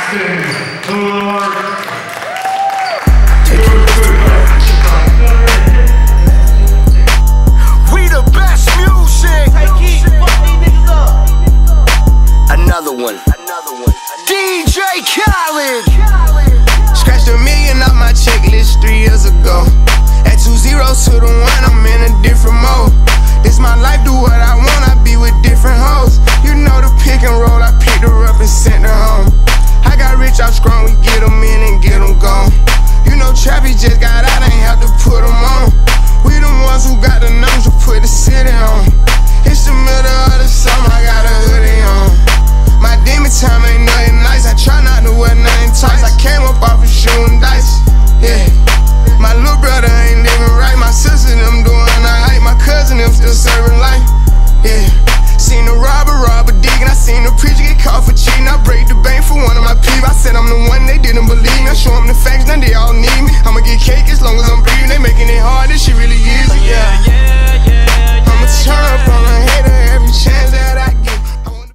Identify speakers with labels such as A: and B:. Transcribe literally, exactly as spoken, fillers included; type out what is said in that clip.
A: Austin Clark.
B: We the best music. Another one. Another one. D J Khaled.
C: Scratched a million off my checklist three years ago. At two zeros to the one, I'm in a different mode. This my life, do what I want, I be with different hoes. You know the pick and roll, I picked her up and sent her home. I got rich off strong, we get them in and get them gone. You know Trappy just got out, ain't have to put them on. We the ones who got the numbers to put the city on. It's the middle of the summer, I got a hoodie on. My demon time ain't nothing nice, I try not to wear nothing tight. I came up off of shooting dice, yeah. My little brother ain't living right, my sister them doing alright, my cousin them still serving life, yeah. Seen the robber rob a dig, and I seen the preacher get caught for cheating. I break the bank for one of my peeps. I said I'm the one, they didn't believe me. I show them the facts, now they all need